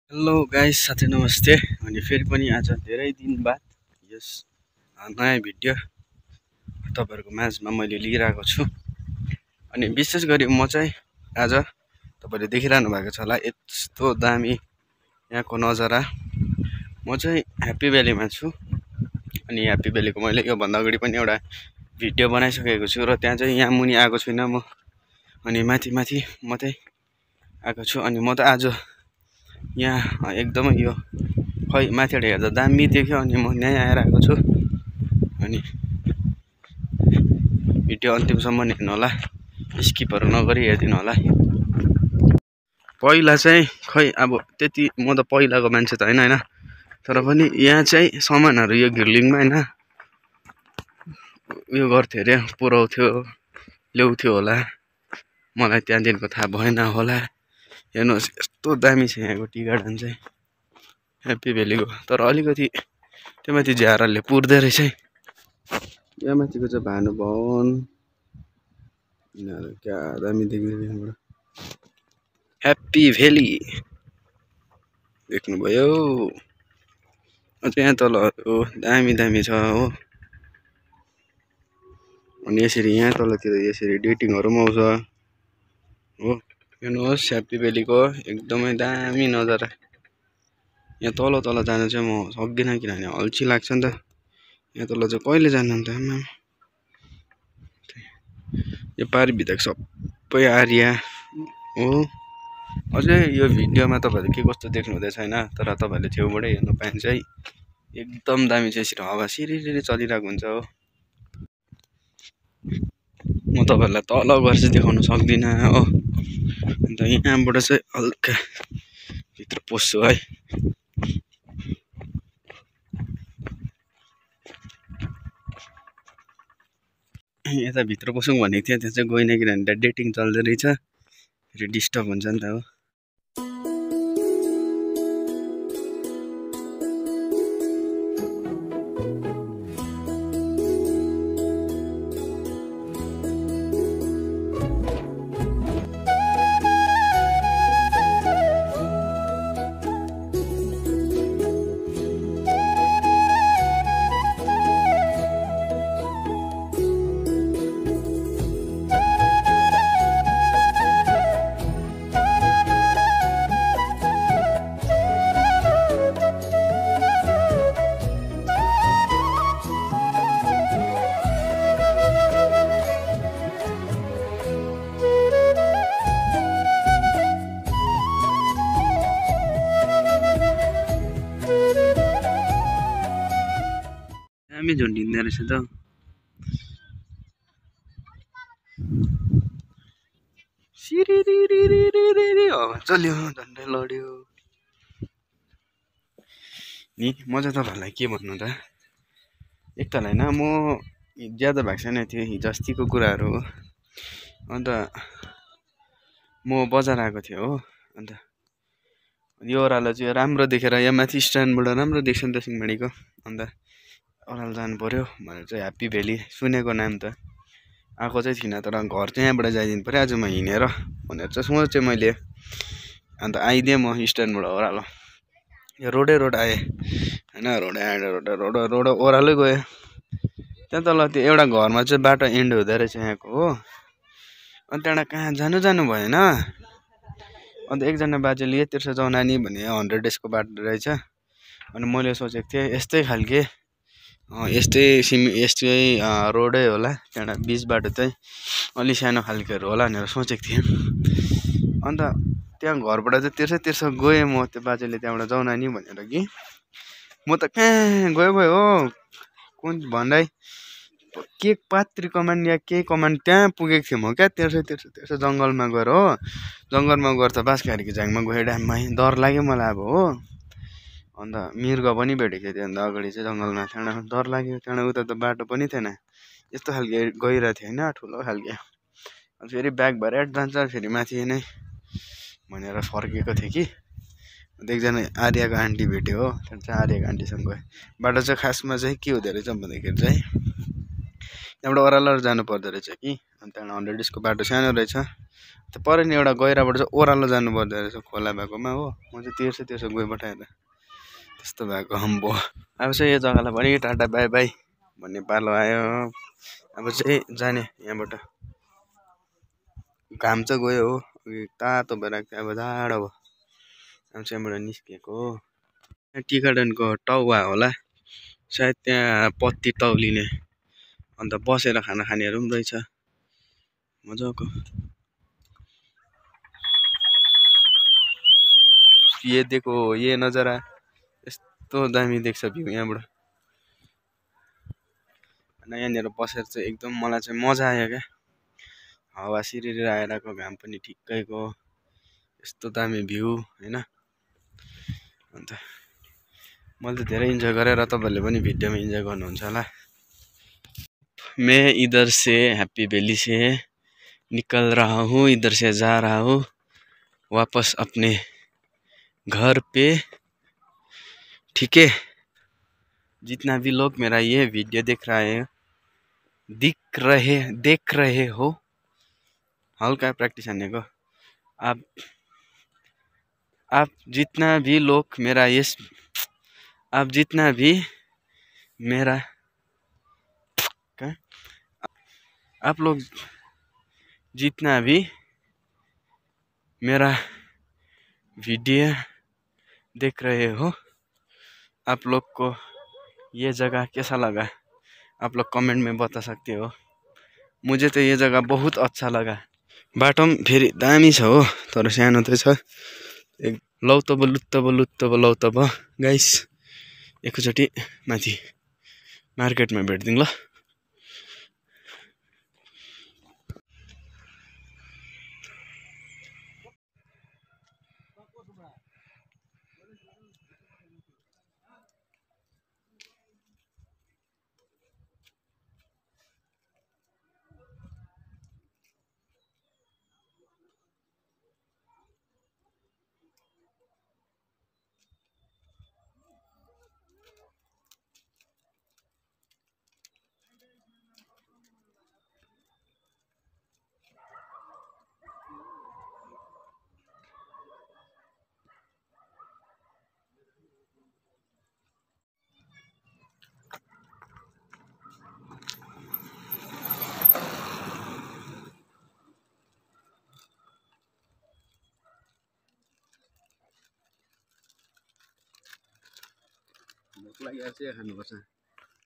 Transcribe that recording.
Hello guys, साथै नमस्ते। अनि फेरि पनि आज धेरै दिन बाद यस नयाँ भिडियो तपाईँहरूको माझमा मैले लिइरहेको छु। अनि विशेष गरी म चाहिँ आज तपाईँले देखिरहनु भएको छ होला यस्तो दामी यहाँको नजारा। म चाहिँ ह्याप्पी भ्यालीमा छु। अनि ह्याप्पी भ्यालीको मैले योभन्दा अगाडि पनि एउटा भिडियो बनाइसकेको छु र त्यहाँ चाहिँ यहाँ मुनि आएको छुइनँ म। अनि माथि मात्रै आएको छु। अनि म त आज यहाँ एकदमै यो खै माथिबाट हेर्दा दामी देख्यो अनि म यहीँ आएर आएको छु। अनि भिडियो अन्तिमसम्म हेर्नु होला, स्किपहरू नगरी हेरिदिनु होला। पहिला चाहिँ खै अब त्यति म त पहिलाको मान्छे त होइन तर पनि यहाँ चाहिँ सामानहरू यो घिर्लिङमा होइन उयो गर्थ्यो अरे, पुऱ्याउँथ्यो ल्याउँथ्यो होला, मलाई त्यहाँदेखिको थाहा भएन होला। हेर्नुहोस् यस्तो दामी छ यहाँको टी गार्डन चाहिँ ह्याप्पी भ्यालीको। तर अलिकति त्यो माथि झ्यारहरूले पुर्दै रहेछ है। यहाँ माथिको चाहिँ भानुभवन, यिनीहरू क्या दामी देखिन्छ यहाँबाट। ह्याप्पी भ्याली देख्नुभयो। अझ यहाँ तल दामी छ हो। अनि यसरी यहाँ तलतिर यसरी डेटिङहरू पनि आउँछ हो। हेर्नुहोस् ह्याप्पी भ्यालीको एकदमै दामी नजारा। यहाँ तल जानु चाहिँ म सक्दिनँ किनभने अल्छी लाग्छ नि त। यहाँ तल चाहिँ कहिले जानु अन्त आम्मा। यो पारि भित्रको सबै आरिया हो। अझै यो भिडियोमा तपाईँहरूले के कस्तो देख्नु हुँदैछ होइन, तर तपाईँहरूले छेउबाटै हेर्नु पाइन्छ है। एकदम दामी छ। यसरी हावा सिरिरी चलिरहेको हुन्छ हो। म तपाईँहरूलाई तल गएर चाहिँ देखाउन सक्दिनँ हो। अन्त यहाँबाट चाहिँ हल्का भित्र पस्छु है। यता भित्र पसौँ भनेको थिएँ, त्यहाँ चाहिँ गइनँ किनभने डेटिङ चल्दै रहेछ, फेरि डिस्टर्ब हुन्छ नि त हो। दामी झुन्डिँदो रहेछ त। चल्यो झन्डै लड्यो नि। म चाहिँ तपाईँहरूलाई के भन्नु त, एकताल होइन म ज्यादा भएको छैन थियो हिजो अस्तिको कुराहरू हो। अन्त म बजार आएको थिएँ हो। अन्त यो ओह्रालो चाहिँ राम्रो देखेर यहाँ माथि स्ट्यान्डबाट राम्रो देख्छ नि त सिंहमारीको। अन्त ओह्रालो जानु पऱ्यो भनेर चाहिँ ह्याप्पी भ्याली सुनेको नाम त, आएको चाहिँ थिइनँ। तर घर चाहिँ यहाँबाट जाइदिनु पऱ्यो आज म हिँडेर भनेर चाहिँ सोचेँ मैले। अन्त आइदिएँ म स्ट्यान्डबाट ओह्रालो, यो रोड आएँ होइन। रोडै आएर रोड ओह्रालै गएँ। त्यहाँ तल त्यो एउटा घरमा चाहिँ बाटो एन्ड हुँदो रहेछ यहाँको हो। अन्त त्यहाँबाट कहाँ जानु भएन। अन्त एकजना बाजेले यतिर्स जाऊ नानी भने 100 डेजको बाटो रहेछ। अनि मैले सोचेको थिएँ यस्तै खालके यस्तै रोडै होला, त्यहाँबाट बिच बाटो चाहिँ अलि सानो खालकेहरू होला भनेर सोचेको थिएँ। अन्त त्यहाँ घरबाट चाहिँ तिर्स गएँ म। त्यो बाजेले त्यहाँबाट जाऊ नानी भनेर कि म त कहाँ गयो हो कुन भन्दै के पात्री कमान या के कमान त्यहाँ पुगेको थिएँ म क्या। तिर्स जङ्गलमा गएर हो। जङ्गलमा गएर त बाँसघारीको झ्याङमा गएँ ड्याममा। डर लाग्यो मलाई अब हो। अन्त मृग पनि भेटेको थियो त्योभन्दा अगाडि चाहिँ जङ्गलमा। त्यहाँबाट डर लाग्यो। त्यहाँबाट उता त बाटो पनि थिएन, यस्तो खालके गइरहेको थियो होइन, ठुलो खालके। अन्त फेरि ब्याक भएर जान्छ फेरि माथि नै भनेर फर्केको थिएँ कि। अन्त एकजना आर्यको आन्टी भेट्यो हो। त्यहाँदेखि चाहिँ आर्यको आन्टीसँग गएँ। बाटो चाहिँ खासमा चाहिँ के हुँदो रहेछ भन्दाखेरि चाहिँ त्यहाँबाट ओह्रालो जानु पर्दो रहेछ कि। अनि त्यहाँबाट 100 डेजको बाटो सानो रहेछ। त्यो पर नि एउटा गहिराबाट चाहिँ ओह्रालो जानु पर्दो रहेछ खोला भएकोमा हो। म चाहिँ तेर्सो गइबटाएर त्यस्तो भएको अम्बो। अब चाहिँ यो जग्गालाई पनि टाटा बाई बाई भन्ने पालो आयो। अब चाहिँ जाने यहाँबाट। घाम चाहिँ गयो हो, तातो भइरहेको थियो, अब जाडो भयो। अब चाहिँ यहाँबाट निस्केको हो। टी गार्डनको टाउवा होला सायद, त्यहाँ पत्ती तौलिने अन्त बसेर खाना खानेहरू पनि रहेछ मजाको। ये देखो ये नजारा, यस्तो दामी देख्छ भ्यू यहाँबाट। यहाँनिर बसेर चाहिँ एकदम मलाई चाहिँ मजा आयो क्या। हावा सिरिरी आइरहेको, घाम पनि ठिक्कैको, यस्तो दामी भ्यू होइन। अन्त मैले त धेरै इन्जोय गरेँ र तपाईँहरूले पनि भिडियोमा इन्जोय गर्नुहुन्छ होला। मैं इधर से हैप्पी भैली से निकल रहा हूँ, इधर से जा रहा हूँ वापस अपने घर पे। ठीक है, जितना भी लोग मेरा ये वीडियो देख रहे हो, हल्का प्रैक्टिस आने को, आप जितना भी लोग मेरा आप लोग जितना भी मेरा वीडियो देख रहे हो, आप लोग को ये जगह कैसा लगा आप लोग कमेंट में बता सकते हो। मुझे तो ये जगह बहुत अच्छा लगा। बाटो पनि फेरि दामी छ हो, तर सानो त छ। लौ तब गाइस, एकैचोटि माथि मार्केटमा भेट्दिउँ ल। भोक लागेर चाहिँ खानुपर्छ।